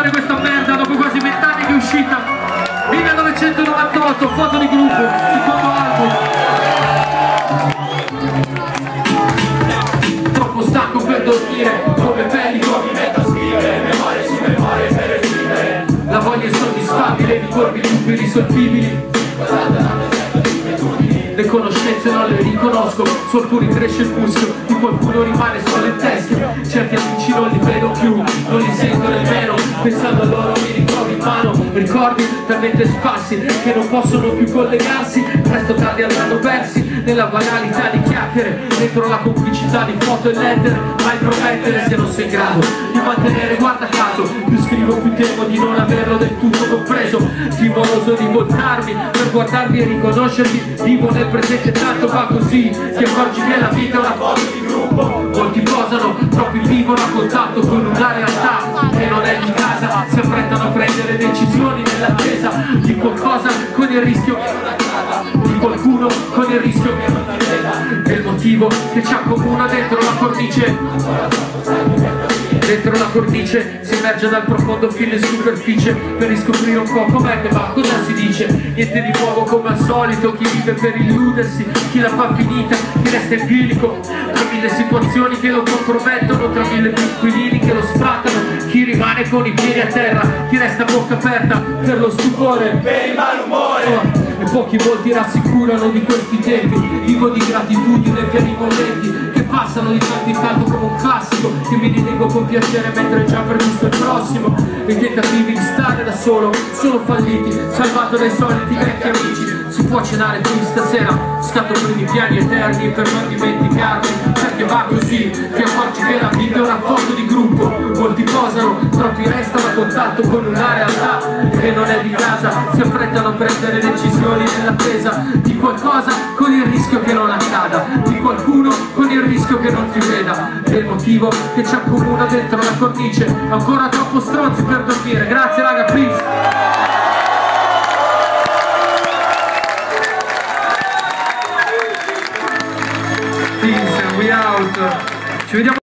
di questa merda dopo quasi 20 anni che è uscita. 1998, foto di gruppo, secondo album. Troppo stanco per dormire, come pellico mi metto a scrivere memorie su memorie per esprimere. La voglia è insoddisfabile, i corpi irrisolvibili. Le conoscenze non le riconosco, su alcuni cresce il muschio, di qualcuno rimane solo il teschio. Certi amici non li vedo più, non li sento nemmeno, pensando a loro mi ritrovo in mano ricordi talmente sparsi che non possono più collegarsi. Presto tardi andranno persi nella banalità di chiacchiere, dentro la complicità di foto e lettere. Mai promettere se non sei in grado di mantenere, guarda caso, più scrivo più temo di non averlo del tutto compreso. Timoroso di voltarmi per guardarvi e riconoscervi, vivo nel presente tanto va così, ti accorgi che la vita è una foto di gruppo. Molti posano, troppi vivono a contatto con una realtà che non è di casa, si affrettano a prendere decisioni nell'attesa di qualcosa con il rischio che non accada, di qualcuno con il rischio che non ti veda. È il motivo che ci accomuna dentro la cornice. Dentro la cornice si emerge dal profondo filo in superficie per riscoprire un po' com'è che va, cosa si dice. Niente di nuovo come al solito, chi vive per illudersi, chi la fa finita, chi resta in bilico tra mille situazioni che lo compromettono, tra mille inquilini che lo sfrattano, chi rimane con i piedi a terra, chi resta a bocca aperta per lo stupore, per il malumore. E pochi volti rassicurano di questi tempi, vivo di gratitudine per i momenti che passano di tanto in tanto come un classico che mi rilego con piacere mentre è già previsto il prossimo. I tentativi di stare da solo sono falliti, salvato dai soliti vecchi amici. Si può cenare qui stasera, scatto per i piani eterni per non dimenticarmi, perché va così, ti accorgi che la vita è una foto di gruppo. Molti posano, troppi restano a contatto con una realtà che non è di casa, si affrettano a prendere decisioni nell'attesa di qualcosa con il rischio che non accada, di qualcuno con il rischio che non ti veda. È il motivo che ci accomuna dentro la cornice, ancora troppo stronzi per dormire. Grazie raga, peace. Peace, we out. Ci vediamo.